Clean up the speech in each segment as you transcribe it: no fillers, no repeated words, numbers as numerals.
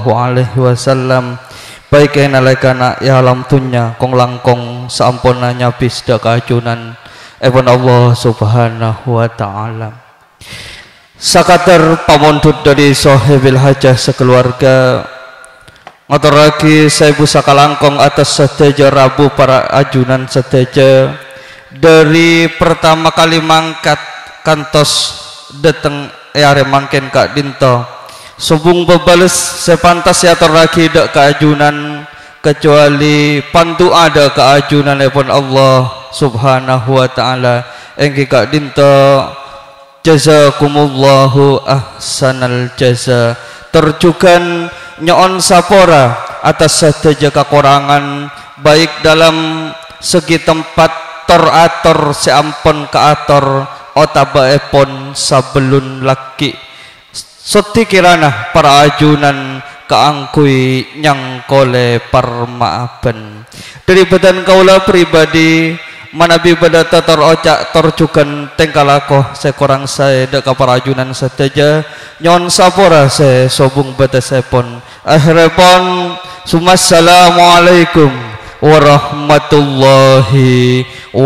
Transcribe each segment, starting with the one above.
alaihi wasallam baik nalekana ya alam dunya kong langkong saampunna bis da kajunan ewan Allah subhanahu wa ta'ala. Sakatar pamondut dari sohibil hajah sekeluarga ngatur lagi saya busaka langkong atas seteja Rabu para ajunan seteja dari pertama kali mangkat kantos dateng are mangken kak dinto subung bebales sepantas ya terlagi dak keajunan kecuali pantu ada keajunan lepon Allah subhanahu wa ta'ala engki kak dinto jazakumullahu ahsanal jaza terjugan nyoon sapora atas saja kekurangan baik dalam segi tempat ator seampun keator otabaepon sabelun laki soti kirana para ajunan keangkui nyangkole parmaaban dari badan kaula pribadi manabi pada tatar ocak terjukan tengkalakoh sekurang saya deka para ajunan sateja nyon sapora saya sobung batasepon akhirepon sumassalamualaikum warahmatullahi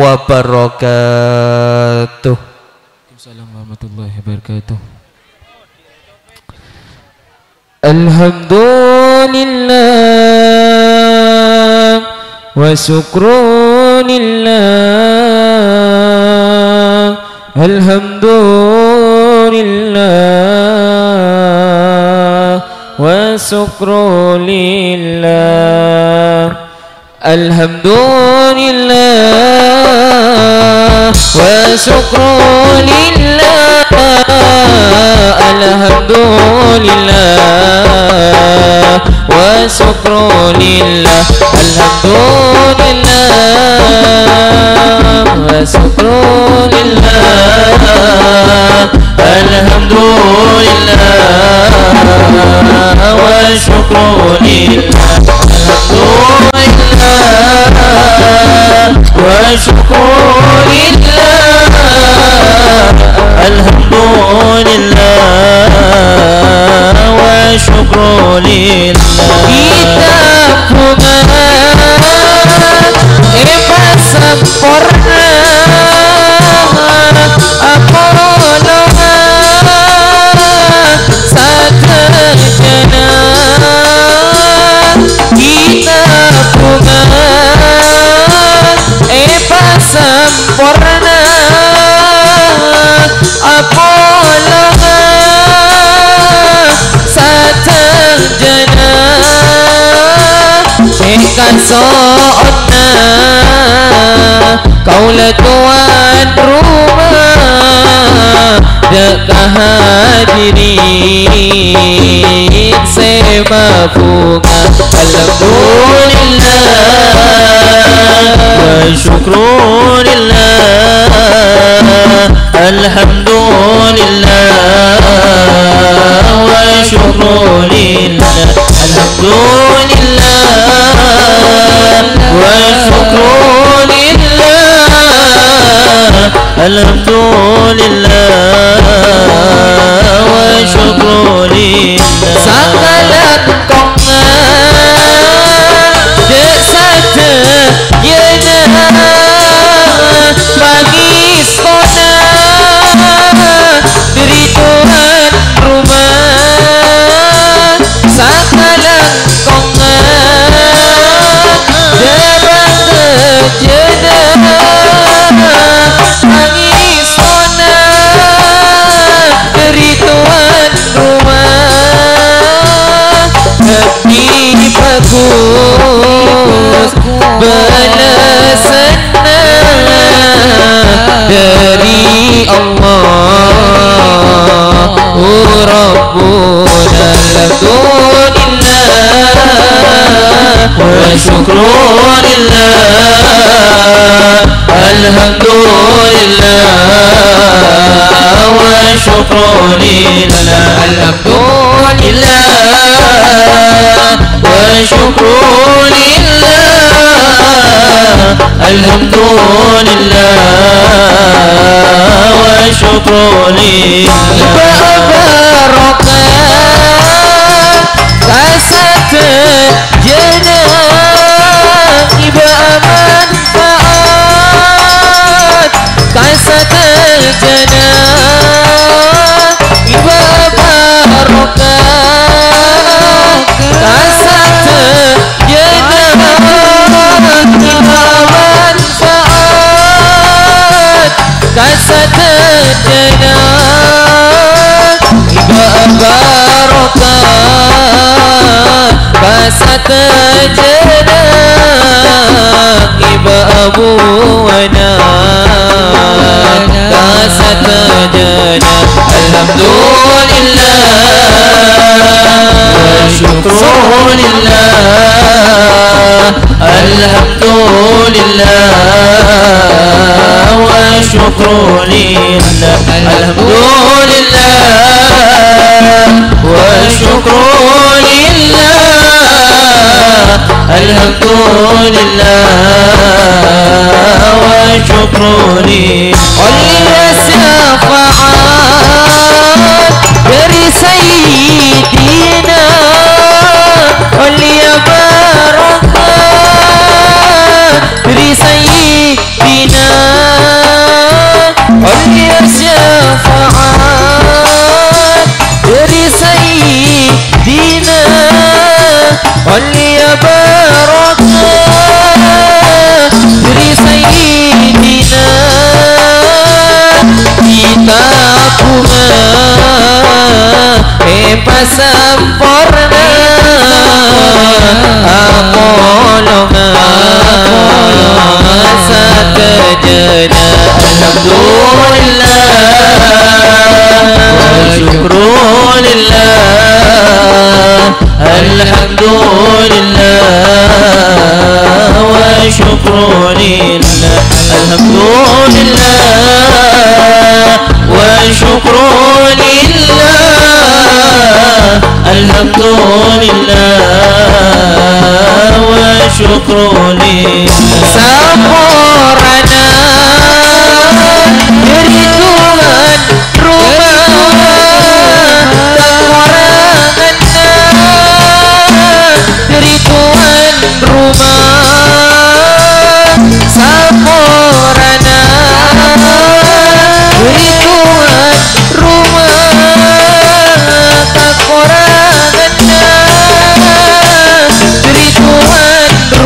wabarakatuh. Assalamualaikum warahmatullahi wabarakatuh. Alhamdulillah wa syukrunillah. Alhamdulillah wa syukrunillah. Alhamdulillah wa syukrunillah. Alhamdulillah wa syukrunillah. Alhamdulillah wa syukrunillah. Alhamdulillah wa syukrunillah. wa syukurillah. Alhamdulillah wa syukurillah. Kita kumat eva sempurna apoloha satajana. Kita kumat eva sempurna apoloha satajana. Ikan so'otna kaulah tuan rumah dekah hadirin semafuka. Alhamdulillah wa syukurillah. Alhamdulillah wa syukurillah. Alhamdulillah wa syukurillah. Alhamdulillah wa syukurillah. Sakalat kongan desata yana bagi sona dari Tuhan rumah. Sakalat kongan dapat terjeda bagi sona dari Tuhan rumah. Lebih bagus balasana dari Allah Rabbuna. Alhamdulillah wa syukurillah. Alhamdulillah wa syukurillah. Alhamdulillah wa syukurillah. Alhamdulillah wa syukurillah. Barakah ستجنا ببركات فستجنا أبونا فستجنا الحمد لله والشكر لله الحمد لله والشكر لله الحمد لله والشكر لله الحمد لله والشكر لله والشفاعات dari Sayyidina Aulia Barakat dari Sayyidina Aulia Syafaat dari Sayyidina Aulia Barakat dari Sayyidina kita bunga bebas sempurna apolongan sakejana alhamdulillah wa syukrulillah alhamdulillah wa syukrulillah alhamdulillah wa syukrulillah alhamdulillah wa syukrulillah sampurna dari Tuhan rumah kekurangan dari Tuhan rumah sampurna dari Tuhan rumah kekurangan dari Tuhan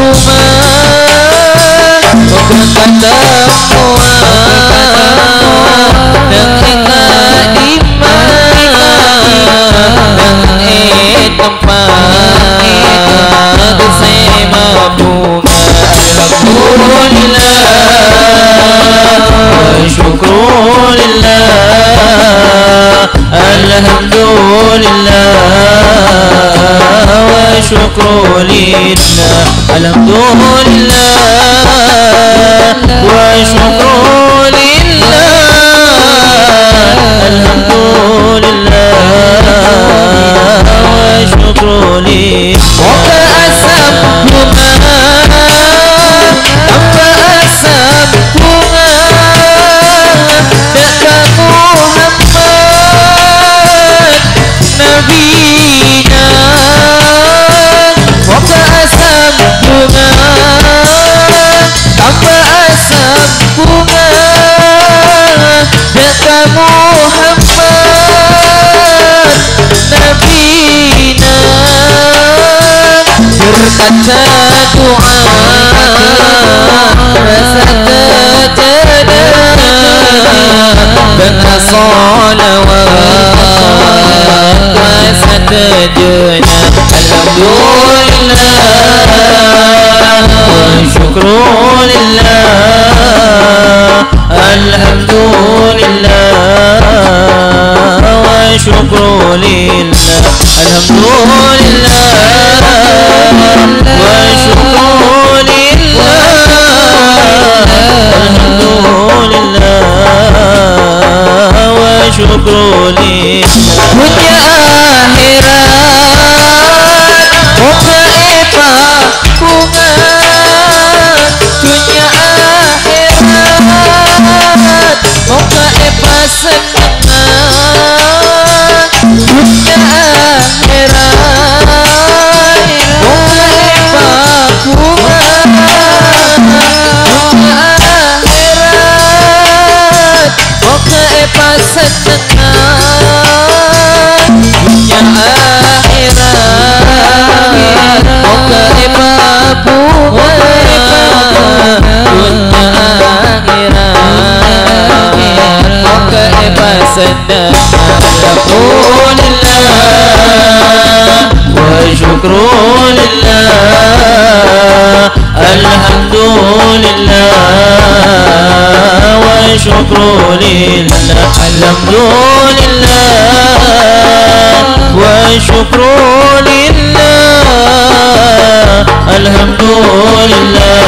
rumah ketemuan dengan iman dan tempat sema bunga alhamdulillah wa syukrulillah alhamdulillah wa syukrulillah alhamdulillah wa syukrulillah alhamdulillah wa syukrulillah moga asam bunga tanpa asam bunga dekat Muhammad Nabina moga asam bunga tanpa asam bunga dekat Muhammad Nabina berkaca doa rasa terjadi dengan salawat rasa terjadi alhamdulillah wa syukrulillah alhamdulillah wa syukrulillah alhamdulillah wa syukrulillah alhamdulillah wa syukrulillah punya akhirat moga eva bunga punya akhirat moga eva senang punya akhirat syukru lillah, alhamdulillah wa syukru lillah, alhamdulillah wa syukru lillah, alhamdulillah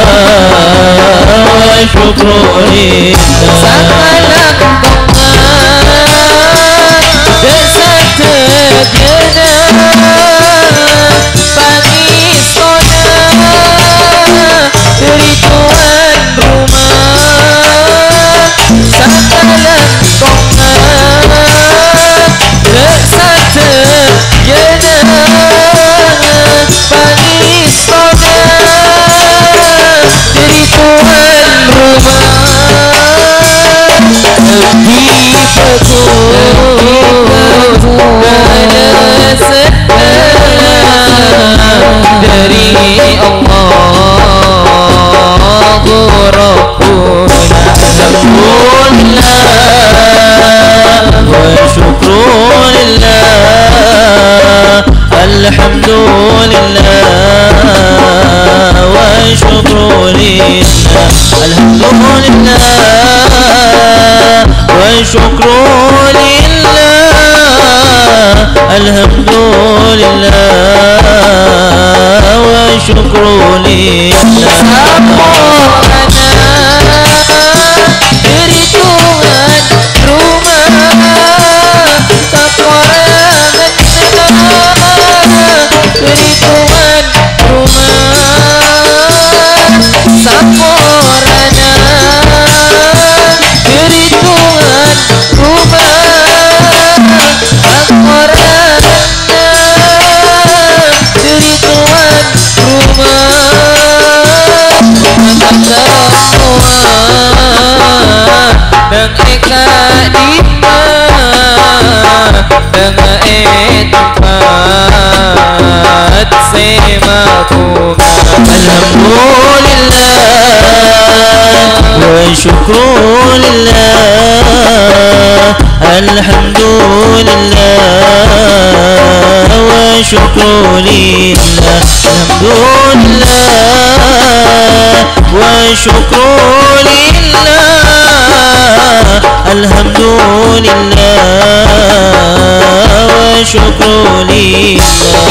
wa syukru lillah. Sakalang dari Allah Rabbuna, alhamdulillah wa syukru lillah, alhamdulillah wa syukru lillah, alhamdulillah wa syukru lillah, alhamdulillah wa syukru lillah. Dari Tuhan rumah kekurangan, dari Tuhan rumah saporana, dari Tuhan rumah saporana, dari Tuhan dan eka dima dengan tempat semaku, alhamdulillah wa syukru lillah, alhamdulillah wa syukru lillah, alhamdulillah wa syukru lillah, alhamdulillah wa syukru lillah.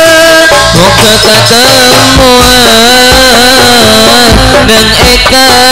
Dan eka